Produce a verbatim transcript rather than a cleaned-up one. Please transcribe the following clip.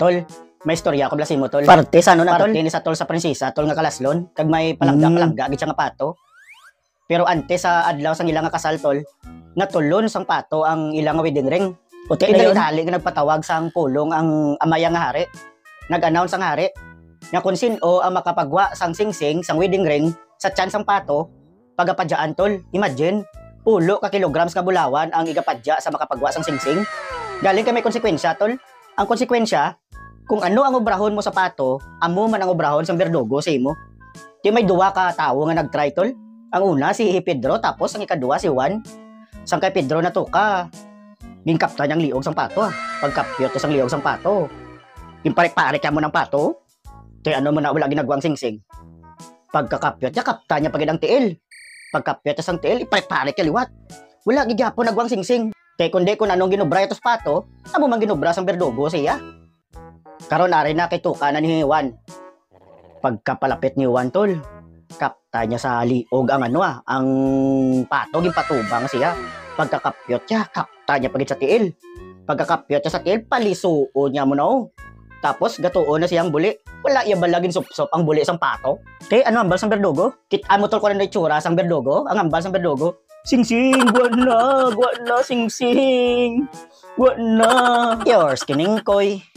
tol, may istorya ko blasin mo tol. Parte sa ano na tol? Parte ni sa tol sa prinsesa, tol nga kalaslon, kag may palangga-palangga gid siya nga pato. Pero ante sa adlaw sang ilang nga kasal tol, natulon sang pato ang ilang nga wedding ring. Puti Kaya na yun. dali nga nagpatawag sang pulong ang amaya nga hari. Nag-announce ang hari nga kung sino ang makapagwa sang singsing sang wedding ring sa tiyan sang pato, pagapadyaan tol. Imagine, pulo ka kilograms nga bulawan ang igapadya sa makapagwa sang singsing. Galing kay may konsekwensya tol. Ang konsekwensya, kung ano ang obrahon mo sa pato, amo man ang obrahon sang berdugo sa imo. Di may duwa ka tawo nga nag-try tol. Ang una si Pedro, tapos ang ikaduwa si Juan. Sang kay Pedro na to ka, gingkaptan ang liog sang pato. Pagkapyot to sang liog sang pato, gimparik-parik ka mo ng pato. Kaya ano mo na wala ginagawang singsing. Pagkakapyot niya, kapta niya pagid ang tiil. Pagkapyot niya sang tiil, iparik-parik ka liwat. Wala gigyapo nagwang singsing. Kaya kundi kung anong ginubra ito sa pato, amo man ginubra sang berdugo siya. Karon ari na kay tuka na ni Juan. Pagkapalapit ni Juan tol, kapta niya sa liog ang ano ah, ang pato gimpatubang siya. Pagkakapyot niya, kapta niya pagit sa tiil. Pagkakapyot niya sa tiil, palisuo niya mo na oh. Tapos gatuon na siyang buli. Wala iya balagin sup-sup ang buli sang pato. Kay ano ambal sang berdugo? Kit amo tol ko na itsura sang berdugo, ang ambal sang berdugo. Singsing, gwa na, gwa na, singsing. Gwa na. Yours, kiningkoy.